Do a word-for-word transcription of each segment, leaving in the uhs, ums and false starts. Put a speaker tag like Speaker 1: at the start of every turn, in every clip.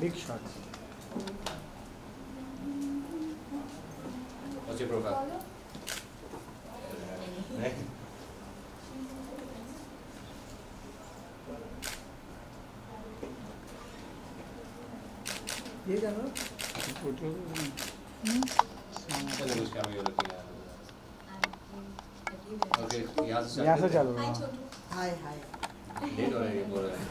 Speaker 1: Big shots.
Speaker 2: What's your profile? Right?
Speaker 1: ये जानो
Speaker 2: चलो कुछ काम ये रखिए यार ओके यहाँ से
Speaker 1: यहाँ से चलो
Speaker 3: हाय हाय
Speaker 2: लेट हो रहा है ये बोल रहा है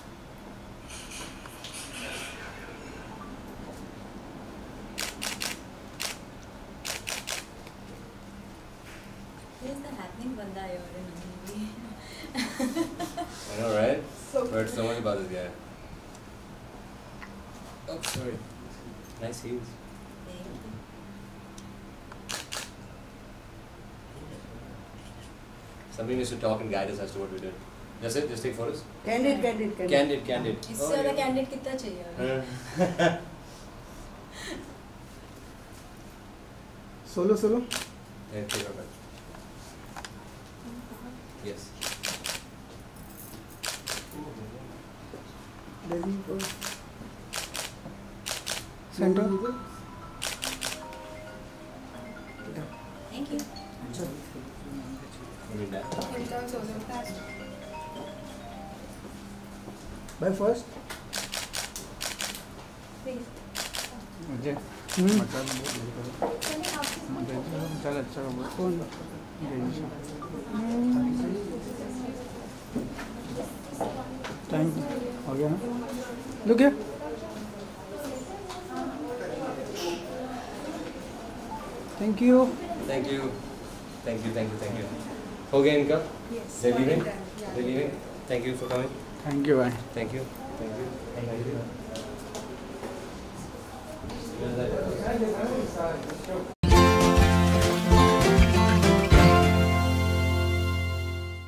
Speaker 4: Here's the happening banda you're in a movie.
Speaker 2: I know right?
Speaker 3: So
Speaker 2: Heard so much about this guy. Oh sorry. Nice heels. Somebody needs to talk and guide us as to what we did. That's it. Just take photos.
Speaker 3: candid candid candid
Speaker 2: Candid, candid.
Speaker 4: इससे ज़्यादा candid कितना चाहिए अभी?
Speaker 2: हाँ.
Speaker 1: Solo solo.
Speaker 2: Yeah, take her back. Yes.
Speaker 1: Center.
Speaker 4: Thank you.
Speaker 2: I mean that.
Speaker 1: By first. मुझे मतलब चल अच्छा कौन टाइम हो गया ना look here thank you
Speaker 2: Thank you. Thank you, thank you, thank you. हो गया इनका?
Speaker 4: Yes.
Speaker 2: They're leaving? They're leaving? Thank you for coming.
Speaker 1: Thank you भाई
Speaker 2: Thank you. Thank you. Thank you.